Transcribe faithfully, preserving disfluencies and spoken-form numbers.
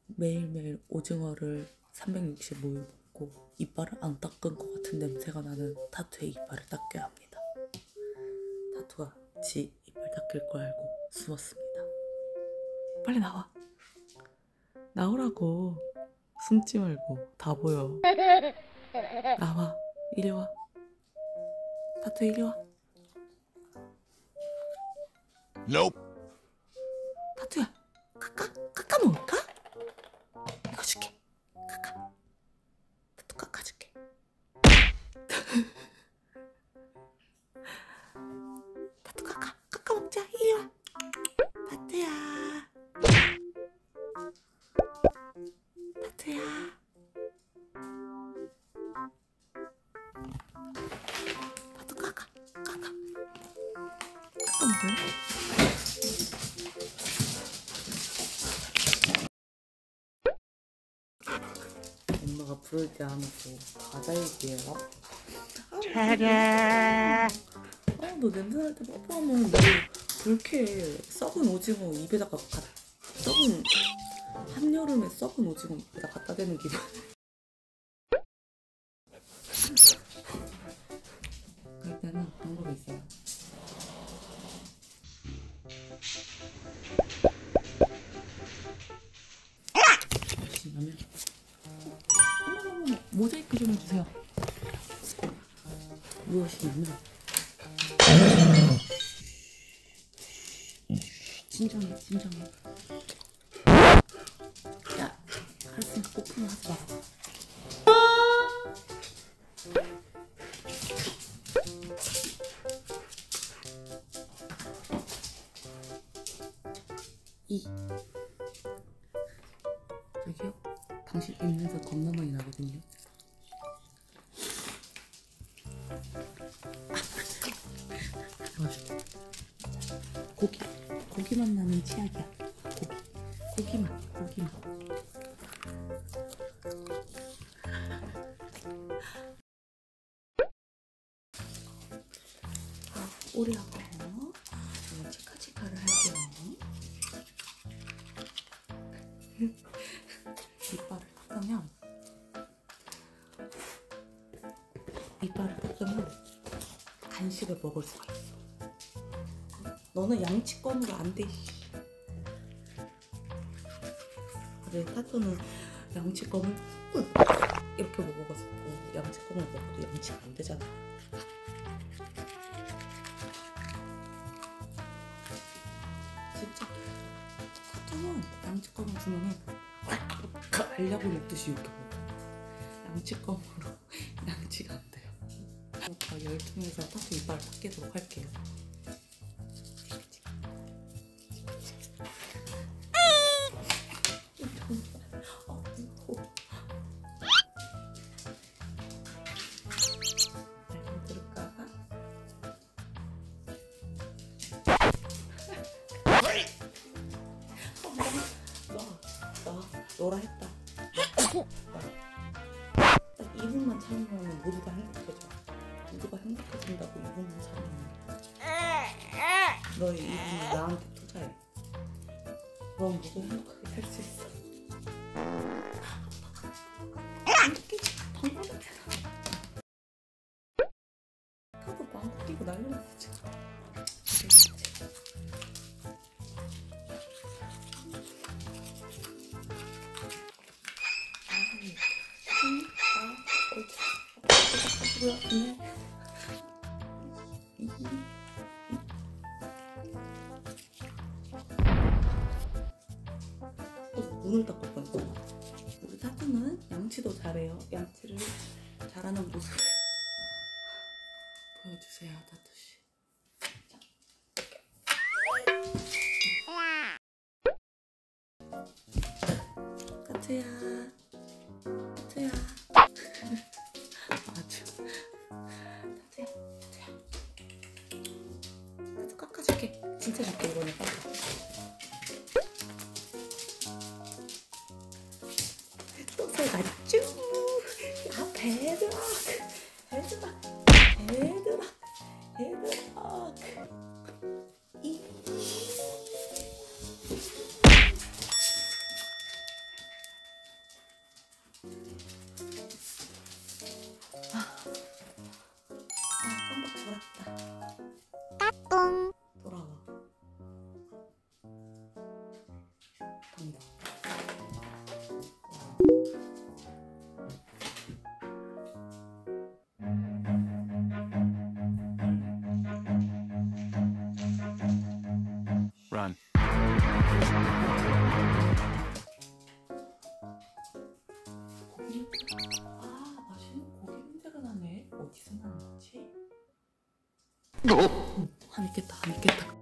매일매일 오징어를 삼백육십오 일 먹고 이빨을 안 닦은 것 같은 냄새가 나는 타투의 이빨을 닦여야 합니다. 타투가 지 이빨 닦일 걸 알고 숨었습니다. 빨리 나와. 나오라고. 숨지 말고. 다 보여. 나와. 이리 와. 타투 이리 와. Nope. 타투야. 까까? 까까 먹을까? 이거 줄게. 까까. 타투 까까 줄게. 타투 까까. 까까 먹자. 이리 와. 타투야. 타투야. 타투 까까. 까까. 까까 먹을래? 엄마가 부를 때 안 하고 과자 얘기해라. 차례. 아, 너 냄새 날 때 뽀뽀하면 너 불쾌해. 썩은 오징어 입에다가 가, 썩은 한여름에 썩은 오징어 입에다 갖다 대는 기분. 그럴 때는 방법이 있어요. 보시면 어머머머 모자이크 좀 해주세요. 무엇이냐면 진정해 진정해. 야 알았으니까 오픈 하지 마. 이 저기요? 당신 입냄새 겁나 많이 나거든요. 고기, 고기만 나는 치약이야. 고기, 고기만, 고기만. 자, 오리하고 제가 치카치카를 할게요. 이빨을 닦으면 이빨을 닦으면 간식을 먹을 수가 있어. 너는 양치검으로 안 돼. 그래, 타투는 양치검을 이렇게 먹어가지고 양치검을 먹어도 양치가 안 되잖아. 진짜 타투는 양치검을 주면은 알약을 먹듯이 이렇게 먹어. 양치검으로 양치가 안 돼요. 저 열통에서 타투 이빨 닦이도록 할게요. 너라 했다. 딱 이 분만 참으면 모두가 행복해져. 모두가 행복해진다고 이 분만 참으면. 너의 이 분을 나한테 투자해. 그럼 모두 행복하게 살 수 있어. 안 웃기지? 방법이 하고 망고 끼고 난리 났지. 뭐야? 네. 또 눈을 닦을 뻔했어. 우리 타투는 양치도 잘해요. 양치를 잘하는 모습 보여주세요, 타투씨. 타투야, 타투야. 아주 타투야, 타투야. 타투 깎아줄게. 진짜 작게 이번에 깎아. 또 새가 쭉. 야, 배드락, 배드락, 배드락, 배드락. 이. 갑니다. Run. 고기? 아, 맛있는 고기 냄새가 나네. 어디서 났지? 음, 한 있겠다, 한 있겠다.